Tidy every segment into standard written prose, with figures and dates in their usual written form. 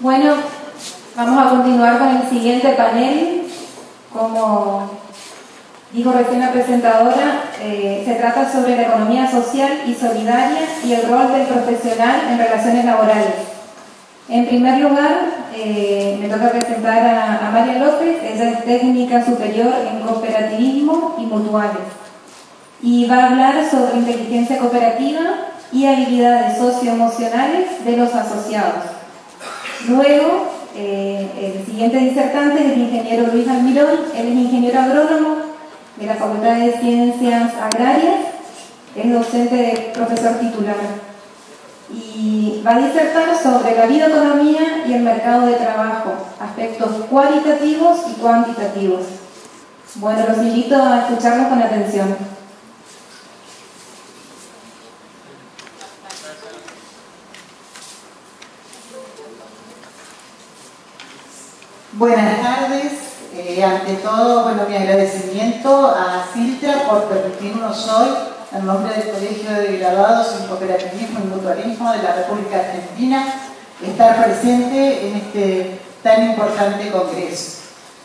Bueno, vamos a continuar con el siguiente panel. Como dijo recién la presentadora, se trata sobre la economía social y solidaria y el rol del profesional en relaciones laborales. En primer lugar, me toca presentar a María López. Ella es técnica superior en cooperativismo y mutuales. Y va a hablar sobre inteligencia cooperativa y habilidades socioemocionales de los asociados. Luego, el siguiente disertante es el ingeniero Luis Almirón. Él es ingeniero agrónomo de la Facultad de Ciencias Agrarias, es docente, profesor titular, y va a disertar sobre la bioeconomía y el mercado de trabajo, aspectos cualitativos y cuantitativos. Bueno, los invito a escucharlos con atención. Buenas tardes. Ante todo, mi agradecimiento a Siltra por permitirnos hoy, en nombre del Colegio de Graduados en Cooperativismo y Mutualismo de la República Argentina, estar presente en este tan importante congreso.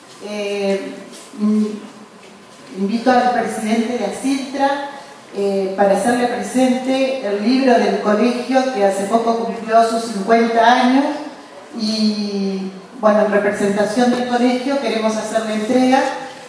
Invito al presidente de Asiltra para hacerle presente el libro del colegio, que hace poco cumplió sus 50 años, y bueno, en representación del colegio queremos hacerle entrega.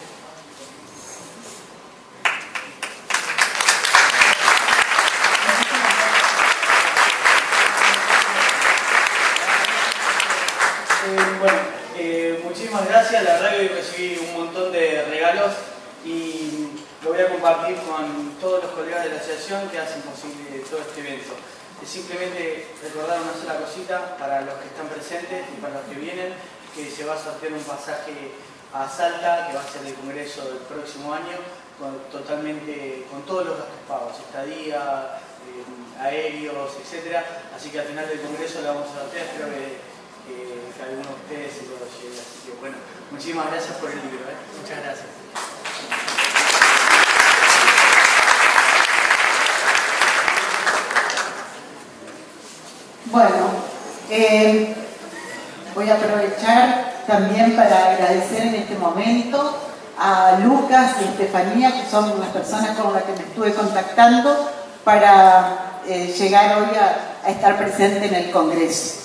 Muchísimas gracias. La verdad que hoy recibí un montón de regalos y lo voy a compartir con todos los colegas de la asociación que hacen posible todo este evento. Es simplemente recordar una sola cosita para los que están presentes y para los que vienen, que se va a sortear un pasaje a Salta, que va a ser el congreso del próximo año, con todos los gastos pagos, estadía, aéreos, etc. Así que al final del congreso lo vamos a sortear. Espero que alguno de ustedes se lo lleve. Así que bueno, muchísimas gracias por el libro. Muchas gracias. Bueno, voy a aprovechar también para agradecer en este momento a Lucas y Estefanía, que son las personas con las que me estuve contactando para llegar hoy a estar presente en el Congreso.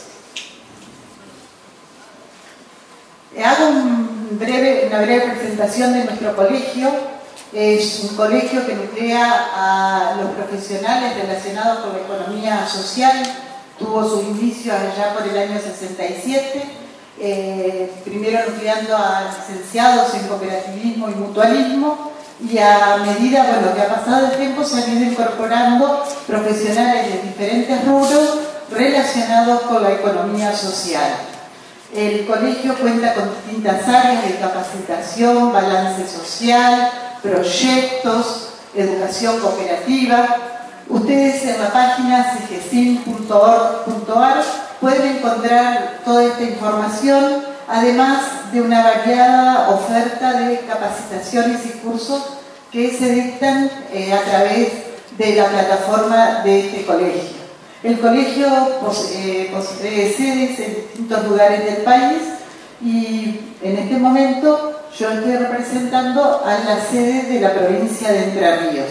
Hago una breve presentación de nuestro colegio. Es un colegio que nuclea a los profesionales relacionados con la economía social. Tuvo sus inicios allá por el año 67, primero nucleando a licenciados en cooperativismo y mutualismo, y a medida que ha pasado el tiempo se han ido incorporando profesionales de diferentes rubros relacionados con la economía social. El colegio cuenta con distintas áreas de capacitación, balance social, proyectos, educación cooperativa. Ustedes en la página cgsim.org.ar pueden encontrar toda esta información, además de una variada oferta de capacitaciones y cursos que se dictan a través de la plataforma de este colegio. El colegio posee sedes en distintos lugares del país y en este momento yo estoy representando a la sede de la provincia de Entre Ríos.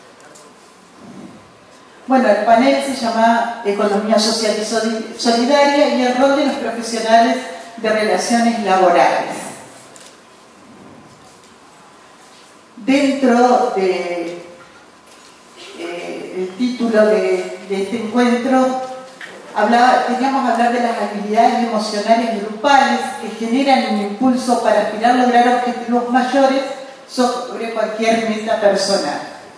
Bueno, el panel se llama Economía Social y Solidaria y el rol de los profesionales de relaciones laborales. Dentro del título de este encuentro, queríamos hablar de las habilidades emocionales grupales que generan un impulso para aspirar a lograr objetivos mayores sobre cualquier meta personal.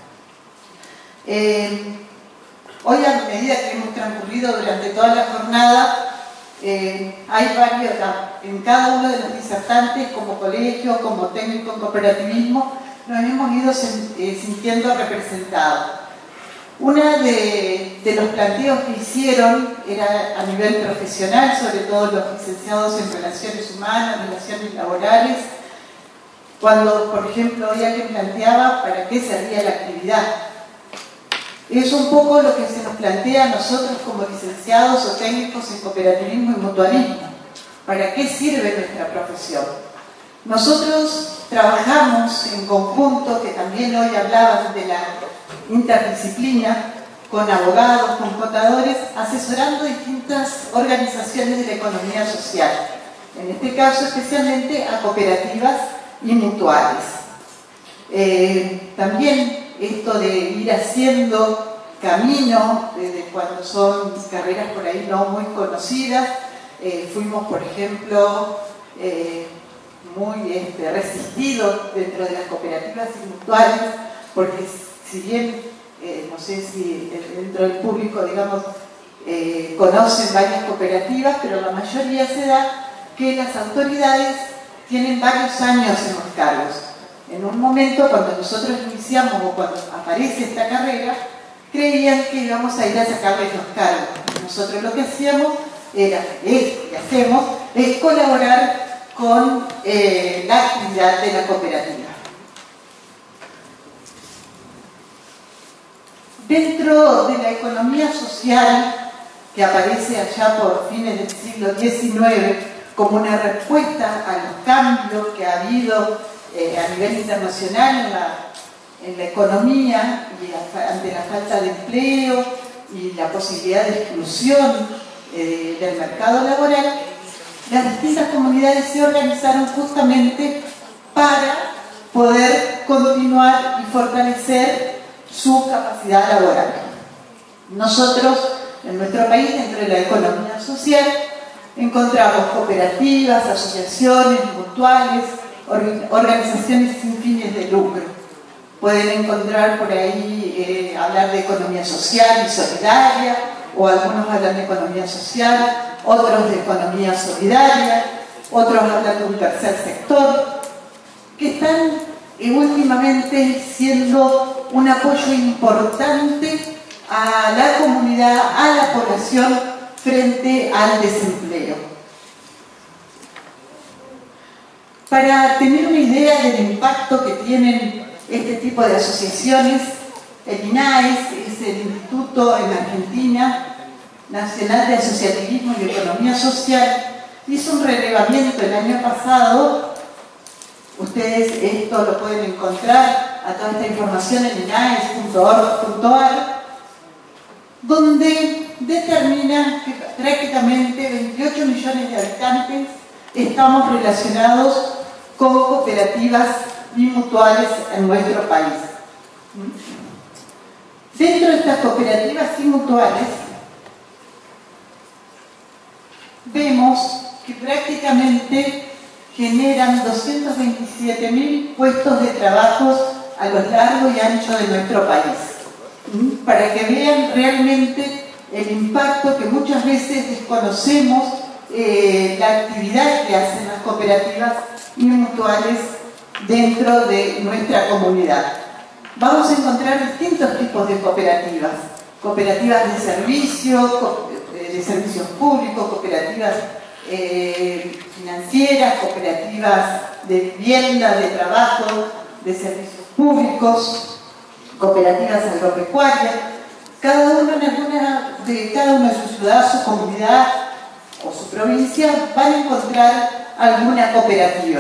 Hoy, a medida que hemos transcurrido durante toda la jornada, hay varios, en cada uno de los disertantes, como colegio, como técnico en cooperativismo, nos hemos ido sintiendo representados. Uno de los planteos que hicieron era a nivel profesional, sobre todo los licenciados en relaciones humanas, relaciones laborales, cuando, por ejemplo, hoy alguien planteaba para qué servía la actividad. Es un poco lo que se nos plantea a nosotros como licenciados o técnicos en cooperativismo y mutualismo. ¿Para qué sirve nuestra profesión? Nosotros trabajamos en conjunto, que también hoy hablaban de la interdisciplina, con abogados, con contadores, asesorando distintas organizaciones de la economía social. En este caso, especialmente a cooperativas y mutuales. También esto de ir haciendo camino, desde cuando son carreras por ahí no muy conocidas, fuimos, por ejemplo, muy resistidos dentro de las cooperativas y mutuales, porque si bien, no sé si dentro del público, digamos, conocen varias cooperativas, pero la mayoría se da que las autoridades tienen varios años en los cargos. En un momento, cuando nosotros iniciamos o cuando aparece esta carrera, creían que íbamos a ir a sacarles los cargos. Nosotros lo que hacíamos es colaborar con la actividad de la cooperativa. Dentro de la economía social, que aparece allá por fines del siglo XIX como una respuesta a los cambios que ha habido a nivel internacional en la economía y ante la falta de empleo y la posibilidad de exclusión del mercado laboral, las distintas comunidades se organizaron justamente para poder continuar y fortalecer su capacidad laboral. Nosotros, en nuestro país, dentro de la economía social, encontramos cooperativas, asociaciones, mutuales, organizaciones sin fines de lucro. Pueden encontrar por ahí, hablar de economía social y solidaria, o algunos hablan de economía social, otros de economía solidaria, otros hablan de un tercer sector, que están últimamente siendo un apoyo importante a la comunidad, a la población frente al desempleo. Para tener una idea del impacto que tienen este tipo de asociaciones, el INAES es el Instituto en Argentina Nacional de Asociativismo y Economía Social, hizo un relevamiento el año pasado. Ustedes esto lo pueden encontrar a toda esta información en inaes.org.ar, donde determinan que prácticamente 28 millones de habitantes estamos relacionados con cooperativas y mutuales en nuestro país. Dentro de estas cooperativas y mutuales vemos que prácticamente generan 227.000 puestos de trabajo a lo largo y ancho de nuestro país. Para que vean realmente el impacto que muchas veces desconocemos, la actividad que hacen las cooperativas y mutuales dentro de nuestra comunidad. Vamos a encontrar distintos tipos de cooperativas. Cooperativas de servicios públicos, cooperativas financieras, cooperativas de vivienda, de trabajo, de servicios públicos, cooperativas agropecuarias. Cada uno de su ciudad, su comunidad o su provincia van a encontrar alguna cooperativa.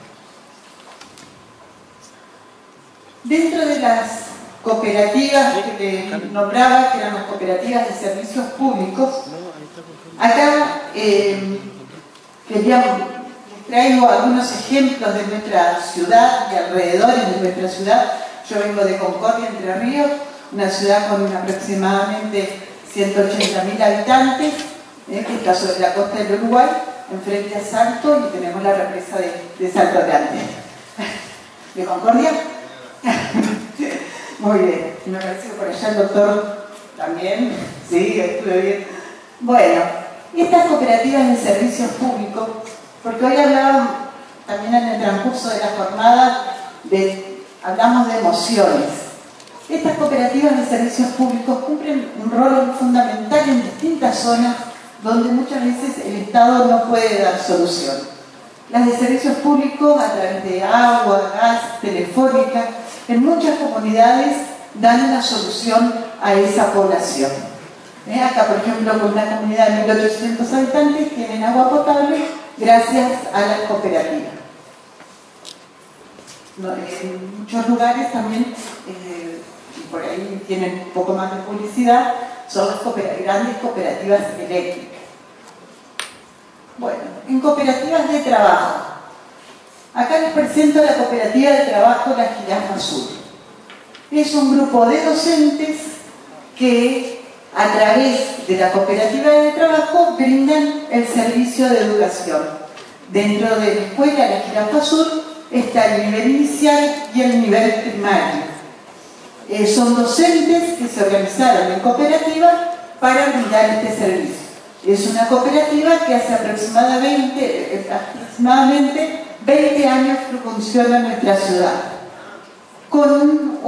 Dentro de las cooperativas que nombraba, que eran las cooperativas de servicios públicos, acá les traigo algunos ejemplos de nuestra ciudad y alrededores de nuestra ciudad. Yo vengo de Concordia, Entre Ríos, una ciudad con aproximadamente 180.000 habitantes, que está sobre la costa del Uruguay, enfrente a Salto, y tenemos la represa de Salto Grande. ¿De Concordia? Muy bien. Y me parece que por allá el doctor también. Sí, estuve bien. Bueno, estas cooperativas de servicios públicos, porque hoy hablábamos también en el transcurso de la jornada, hablamos de emociones. Estas cooperativas de servicios públicos cumplen un rol fundamental en distintas zonas donde muchas veces el Estado no puede dar solución. Las de servicios públicos, a través de agua, gas, telefónica, en muchas comunidades dan una solución a esa población. Acá, por ejemplo, con una comunidad de 1.800 habitantes tienen agua potable gracias a las cooperativas. En muchos lugares también, y por ahí tienen un poco más de publicidad, son las grandes cooperativas eléctricas. Bueno, en cooperativas de trabajo. Acá les presento la cooperativa de trabajo La Jirafa Azul. Es un grupo de docentes que a través de la cooperativa de trabajo brindan el servicio de educación. Dentro de la escuela La Jirafa Azul está el nivel inicial y el nivel primario. Son docentes que se organizaron en cooperativa para brindar este servicio. Es una cooperativa que hace aproximadamente 20 años que funciona en nuestra ciudad, con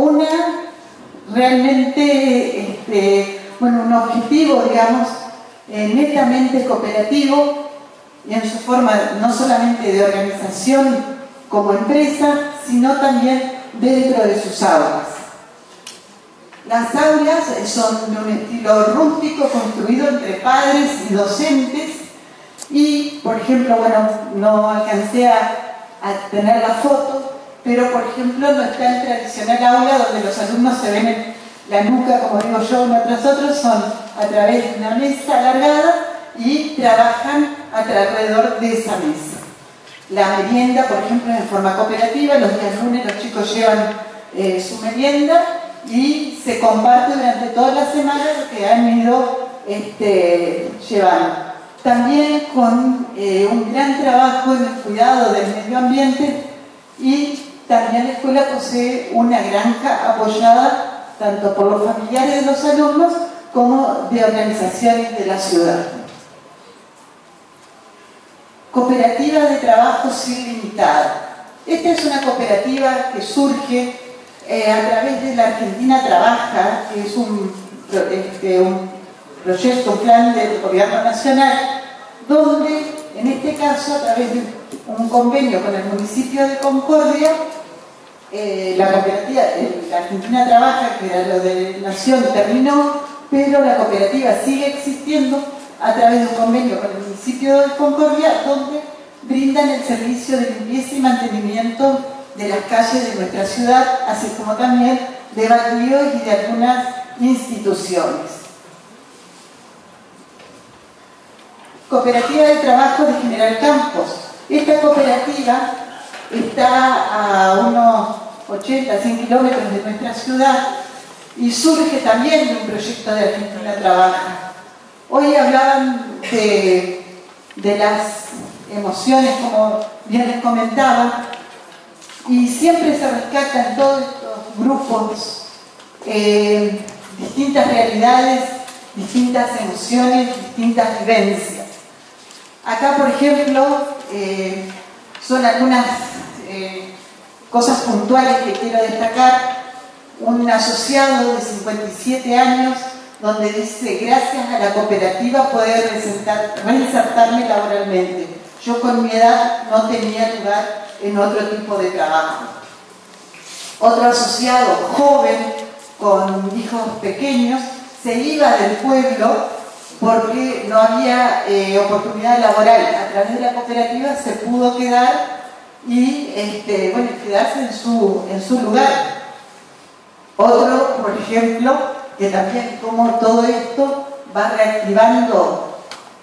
un objetivo, digamos, netamente cooperativo y en su forma no solamente de organización como empresa, sino también dentro de sus aulas. Las aulas son de un estilo rústico construido entre padres y docentes y, por ejemplo, bueno, no alcancé a tener la foto, pero por ejemplo no está el tradicional aula donde los alumnos se ven en la nuca, como digo yo, uno tras otro, son a través de una mesa alargada y trabajan alrededor de esa mesa. La merienda, por ejemplo, en forma cooperativa, los días lunes los chicos llevan su merienda y se comparte durante toda la semana lo que han ido llevando. También con un gran trabajo en el cuidado del medio ambiente y también la escuela posee una granja apoyada tanto por los familiares de los alumnos como de organizaciones de la ciudad. Cooperativa de Trabajo Sin Limitada. Esta es una cooperativa que surge a través de la Argentina Trabaja, que es un proyecto, un plan del gobierno nacional, donde en este caso a través de un convenio con el municipio de Concordia, la cooperativa, la Argentina Trabaja, que era lo de Nación, terminó, pero la cooperativa sigue existiendo a través de un convenio con el municipio de Concordia, donde brindan el servicio de limpieza y mantenimiento de las calles de nuestra ciudad, así como también de baldíos y de algunas instituciones. Cooperativa de Trabajo de General Campos. Esta cooperativa está a unos 80, 100 kilómetros de nuestra ciudad y surge también de un proyecto de Argentina Trabaja. Hoy hablaban de las emociones, como bien les comentaba, y siempre se rescatan todos estos grupos, distintas realidades, distintas emociones, distintas vivencias. Acá, por ejemplo, son algunas cosas puntuales que quiero destacar. Un asociado de 57 años donde dice: gracias a la cooperativa poder reinsertarme laboralmente. Yo con mi edad no tenía lugar en otro tipo de trabajo. Otro asociado joven con hijos pequeños se iba del pueblo porque no había oportunidad laboral. A través de la cooperativa se pudo quedar y quedarse en su lugar. Otro, por ejemplo, que también como todo esto va reactivando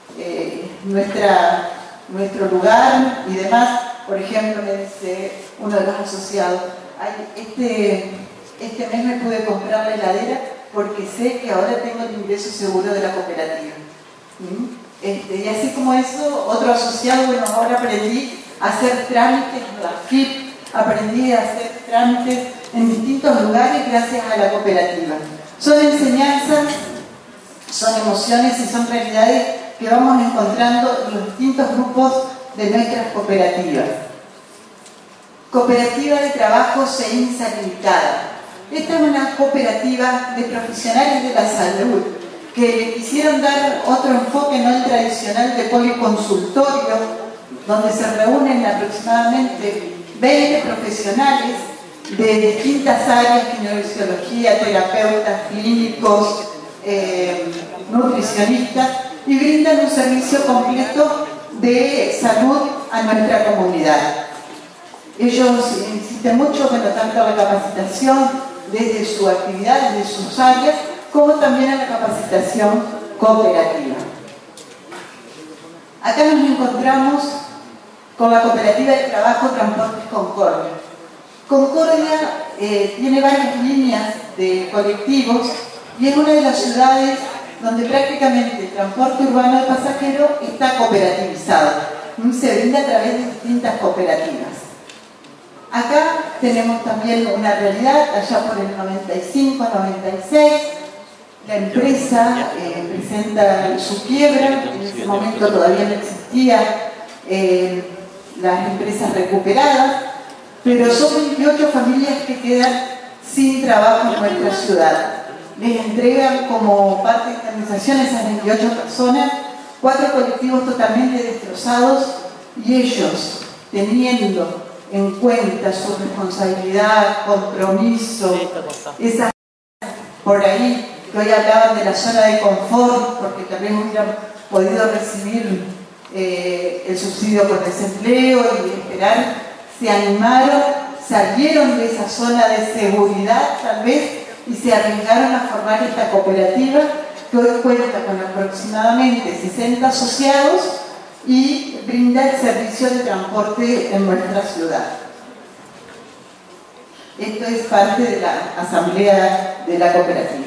nuestro lugar y demás. Por ejemplo, me dice uno de los asociados: este mes me pude comprar la heladera porque sé que ahora tengo el ingreso seguro de la cooperativa. Y así como eso, otro asociado: bueno, ahora aprendí a hacer trámites en la FIP, aprendí a hacer trámites en distintos lugares gracias a la cooperativa. Son enseñanzas, son emociones y son realidades que vamos encontrando en los distintos grupos de nuestras cooperativas. Cooperativa de Trabajo CEINSA Limitada. Esta es una cooperativa de profesionales de la salud que le quisieron dar otro enfoque, no el tradicional de policonsultorio, donde se reúnen aproximadamente 20 profesionales de distintas áreas: kinesiología, terapeutas, clínicos, nutricionistas, y brindan un servicio completo de salud a nuestra comunidad. Ellos insisten mucho, bueno, tanto en la capacitación desde su actividad, desde sus áreas, como también en la capacitación cooperativa. Acá nos encontramos con la Cooperativa de Trabajo Transportes Concordia. Concordia tiene varias líneas de colectivos y es una de las ciudades donde prácticamente el transporte urbano de pasajeros está cooperativizado. Se brinda a través de distintas cooperativas. Acá tenemos también una realidad, allá por el 95-96, la empresa presenta su quiebra, en ese momento todavía no existían las empresas recuperadas, pero son 28 familias que quedan sin trabajo en nuestra ciudad. Les entregan como parte de esta organización a esas 28 personas 4 colectivos totalmente destrozados y ellos, teniendo en cuenta su responsabilidad, compromiso, esas por ahí que hoy hablaban de la zona de confort, porque también hubieran podido recibir el subsidio por desempleo y esperar, se animaron, salieron de esa zona de seguridad tal vez y se arriesgaron a formar esta cooperativa que hoy cuenta con aproximadamente 60 asociados y brinda el servicio de transporte en nuestra ciudad. Esto es parte de la asamblea de la cooperativa.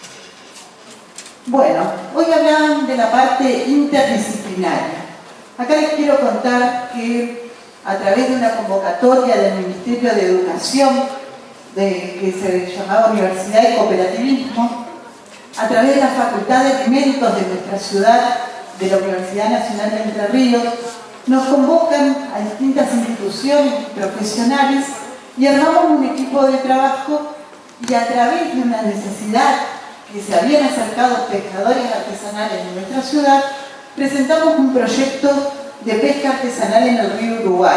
Bueno, hoy hablaban de la parte interdisciplinaria. Acá les quiero contar que a través de una convocatoria del Ministerio de Educación, que se llamaba Universidad de Cooperativismo, a través de la Facultad de Alimentos de nuestra ciudad, de la Universidad Nacional de Entre Ríos, nos convocan a distintas instituciones profesionales y armamos un equipo de trabajo y a través de una necesidad que se habían acercado pescadores artesanales en nuestra ciudad, presentamos un proyecto de pesca artesanal en el río Uruguay.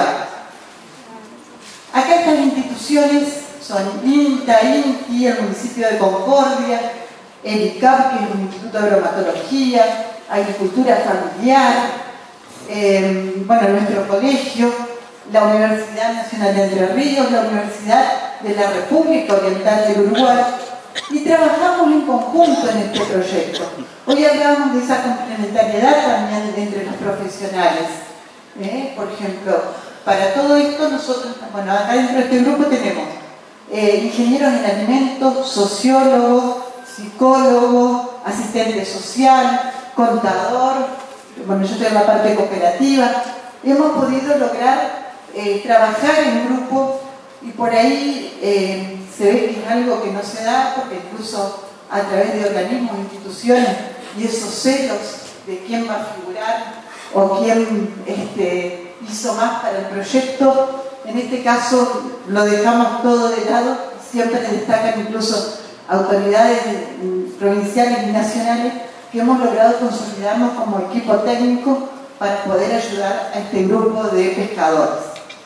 Acá estas instituciones son INTA, INTI, el municipio de Concordia, el ICAP, que es un Instituto de Bromatología, Agricultura Familiar, bueno, nuestro colegio, la Universidad Nacional de Entre Ríos, la Universidad de la República Oriental del Uruguay, y trabajamos en conjunto en este proyecto. Hoy hablamos de esa complementariedad también entre los profesionales. Por ejemplo, para todo esto nosotros, bueno, acá dentro de este grupo tenemos ingenieros en alimentos, sociólogos, psicólogo, asistente social, contador, bueno, yo estoy en la parte cooperativa. Hemos podido lograr trabajar en grupo y por ahí se ve que es algo que no se da, porque incluso a través de organismos, instituciones y esos celos de quién va a figurar o quién hizo más para el proyecto, en este caso lo dejamos todo de lado, siempre destacan incluso autoridades provinciales y nacionales que hemos logrado consolidarnos como equipo técnico para poder ayudar a este grupo de pescadores.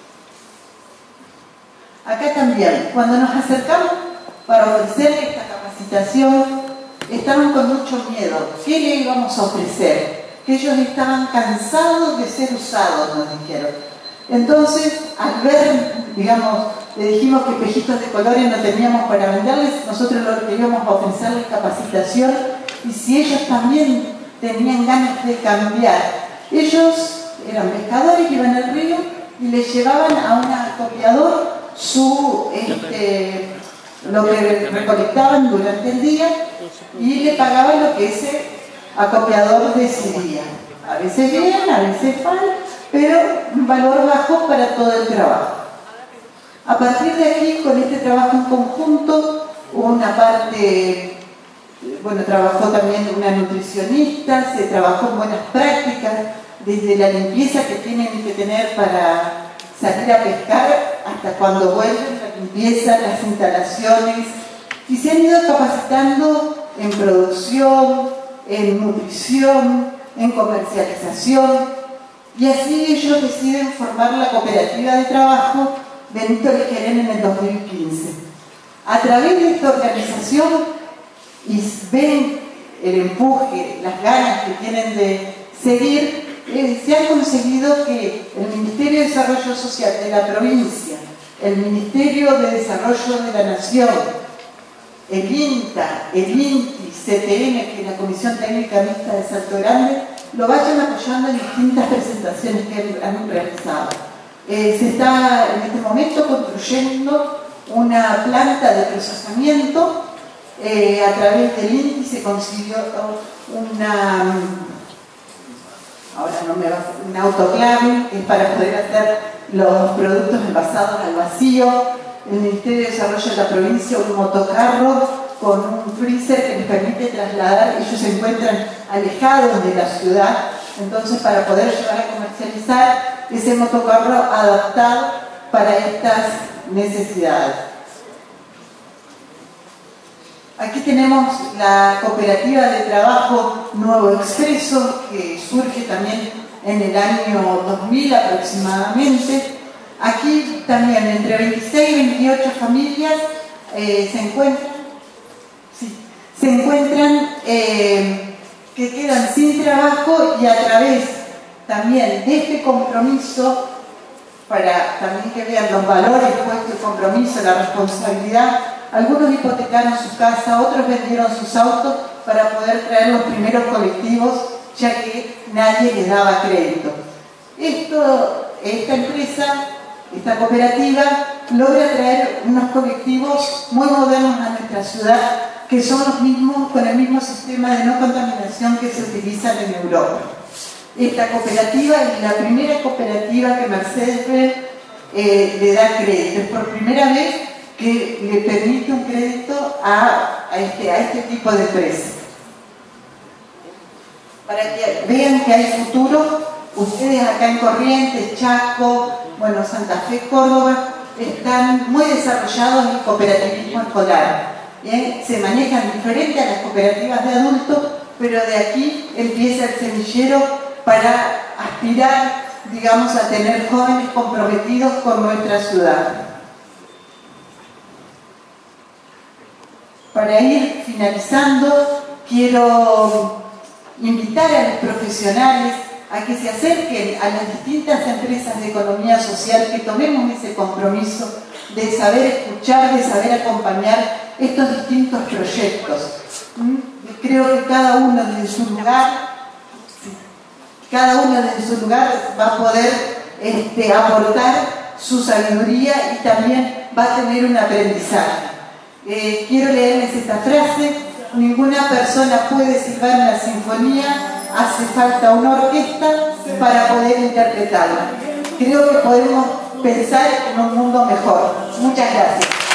Acá también, cuando nos acercamos para ofrecer esta capacitación, estaban con mucho miedo. ¿Qué le íbamos a ofrecer? Que ellos estaban cansados de ser usados, nos dijeron. Entonces, al ver, digamos, le dijimos que espejitos de colores no teníamos para venderles, nosotros lo que íbamos a ofrecerles capacitación, y si ellos también tenían ganas de cambiar. Ellos eran pescadores, iban al río y les llevaban a un acopiador lo que recolectaban durante el día y le pagaban lo que ese acopiador decidía. A veces bien, a veces mal, pero un valor bajo para todo el trabajo. A partir de aquí, con este trabajo en conjunto, hubo una parte, bueno, trabajó también una nutricionista, se trabajó en buenas prácticas, desde la limpieza que tienen que tener para salir a pescar hasta cuando vuelven, la limpieza, las instalaciones, y se han ido capacitando en producción, en nutrición, en comercialización, y así ellos deciden formar la cooperativa de trabajo Benito Lejerén en el 2015. A través de esta organización, y ven el empuje, las ganas que tienen de seguir, se ha conseguido que el Ministerio de Desarrollo Social de la provincia, el Ministerio de Desarrollo de la Nación, el INTA, el INTI, CTN, que es la Comisión Técnica Mixta de Salto Grande, lo vayan apoyando en distintas presentaciones que han realizado. Se está en este momento construyendo una planta de procesamiento. A través del INTI se consiguió un autoclave para poder hacer los productos envasados al vacío. El Ministerio de Desarrollo de la provincia, un motocarro con un freezer que les permite trasladar. Ellos se encuentran alejados de la ciudad, entonces para poder llevar a comercializar ese motocarro adaptado para estas necesidades. Aquí tenemos la cooperativa de trabajo Nuevo Expreso, que surge también en el año 2000 aproximadamente. Aquí también entre 26 y 28 familias se encuentran que quedan sin trabajo, y a través también de este compromiso, para también que vean los valores puestos, el compromiso, la responsabilidad. Algunos hipotecaron su casa, otros vendieron sus autos para poder traer los primeros colectivos, ya que nadie les daba crédito. Esta empresa, esta cooperativa, logra traer unos colectivos muy modernos a nuestra ciudad, que son los mismos, con el mismo sistema de no contaminación que se utilizan en Europa. Esta cooperativa es la primera cooperativa que Mercedes-Benz le da crédito. Es por primera vez que le permite un crédito a este tipo de empresas. Para que vean que hay futuro, ustedes acá en Corrientes, Chaco, bueno, Santa Fe, Córdoba, están muy desarrollados en el cooperativismo escolar. ¿Bien? Se manejan diferente a las cooperativas de adultos, pero de aquí empieza el semillero para aspirar, digamos, a tener jóvenes comprometidos con nuestra ciudad. Para ir finalizando, quiero invitar a los profesionales a que se acerquen a las distintas empresas de economía social, que tomemos ese compromiso de saber escuchar, de saber acompañar estos distintos proyectos. Creo que cada uno desde su lugar va a poder aportar su sabiduría y también va a tener un aprendizaje. Quiero leerles esta frase: ninguna persona puede silbar una sinfonía, hace falta una orquesta para poder interpretarla. Creo que podemos pensar en un mundo mejor. Muchas gracias.